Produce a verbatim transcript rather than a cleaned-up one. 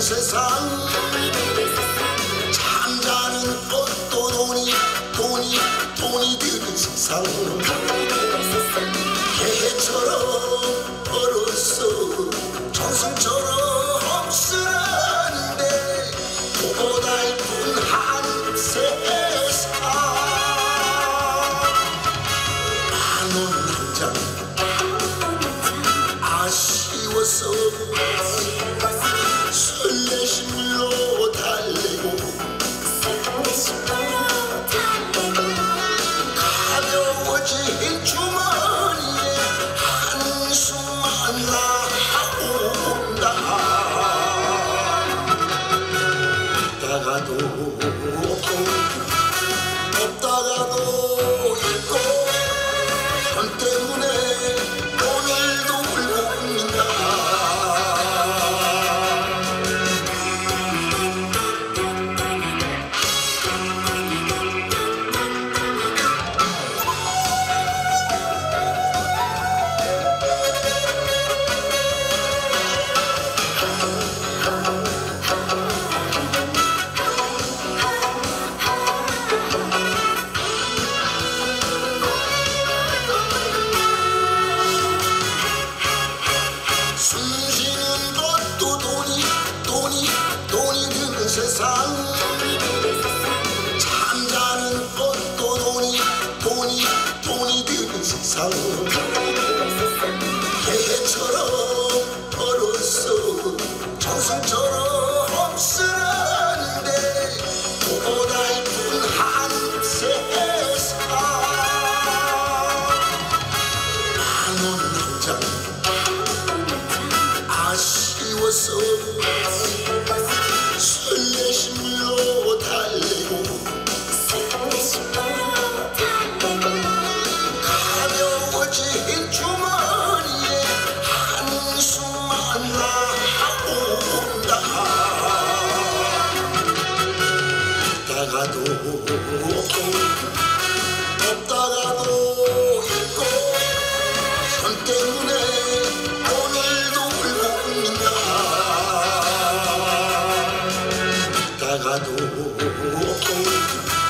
세상 잠자는 것도 돈이 돈이 돈이 드는 세상 개처럼 얼었어 정승처럼 쓰라는데 보다 이쁜 한 세상 만원 한 장 아쉬워서 설레심으로 달래고 가벼워진 주머니에 한숨만 나온다. 있다가도 없고 없다가도 있고 돈 때문에 오늘도 울고 있다. 숨쉬는 것도 돈이 돈이 돈이 드는 세상 잠자는 것도 돈이 돈이 돈이 드는 세상 개처럼 얼었어 정승처럼 쓰라는데 보다 이쁜 한 세상 만원 한 장 아쉬워서 설레심으로 달래고 가벼워진 주머니에 한숨만 나온다. 있다가도 없고 없다가도 있고 돈 때문에 가도 없고